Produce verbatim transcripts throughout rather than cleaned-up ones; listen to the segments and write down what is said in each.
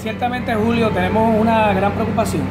ciertamente, Julio, tenemos una gran preocupación,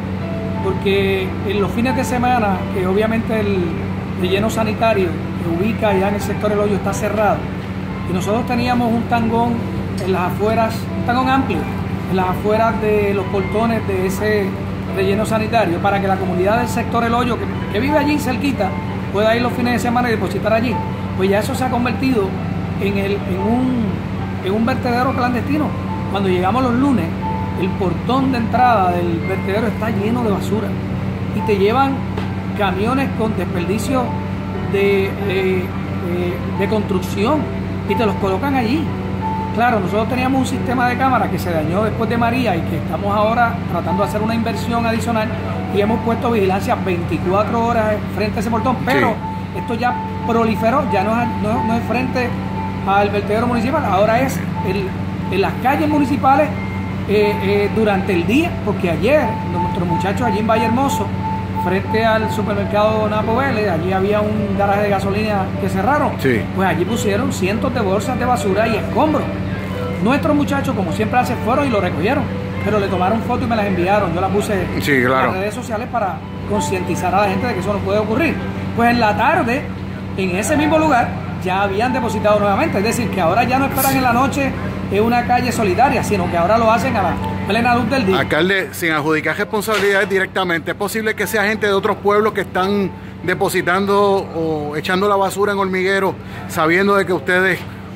porque en los fines de semana, que obviamente el relleno sanitario que ubica allá en el sector El Hoyo está cerrado, y nosotros teníamos un tangón en las afueras, un tangón amplio, en las afueras de los portones de ese relleno sanitario, para que la comunidad del sector El Hoyo, que, que vive allí cerquita, pueda ir los fines de semana y depositar allí. Pues ya eso se ha convertido en, el, en, un, en un vertedero clandestino. Cuando llegamos los lunes, el portón de entrada del vertedero está lleno de basura y te llevan camiones con desperdicios de, de, de, de construcción y te los colocan allí. Claro, nosotros teníamos un sistema de cámara que se dañó después de María y que estamos ahora tratando de hacer una inversión adicional y hemos puesto vigilancia veinticuatro horas frente a ese portón, pero sí, esto ya proliferó, ya no es, no, no es frente al vertedero municipal, ahora es el, en las calles municipales eh, eh, durante el día, porque ayer nuestros muchachos allí en Valle Hermoso, frente al supermercado Napo Vélez, allí había un garaje de gasolina que cerraron, sí, pues allí pusieron cientos de bolsas de basura y escombros. Nuestros muchachos, como siempre hacen, fueron y lo recogieron, pero le tomaron fotos y me las enviaron. Yo las puse sí, claro, en las redes sociales para concientizar a la gente de que eso no puede ocurrir. Pues en la tarde, en ese mismo lugar, ya habían depositado nuevamente, es decir, que ahora ya no esperan en la noche en una calle solitaria, sino que ahora lo hacen a la plena luz del día. Alcalde, sin adjudicar responsabilidades directamente, ¿es posible que sea gente de otros pueblos que están depositando o echando la basura en hormiguero, sabiendo de que ustedes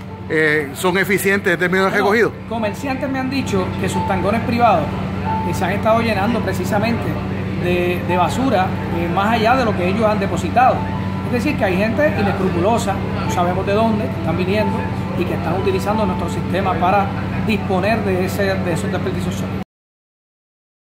eh, son eficientes en términos de recogido? Comerciantes me han dicho que sus tangones privados eh, se han estado llenando precisamente de, de basura eh, más allá de lo que ellos han depositado. Es decir, que hay gente inescrupulosa, no sabemos de dónde, que están viniendo y que están utilizando nuestro sistema para disponer de, ese, de esos desperdicios sólidos.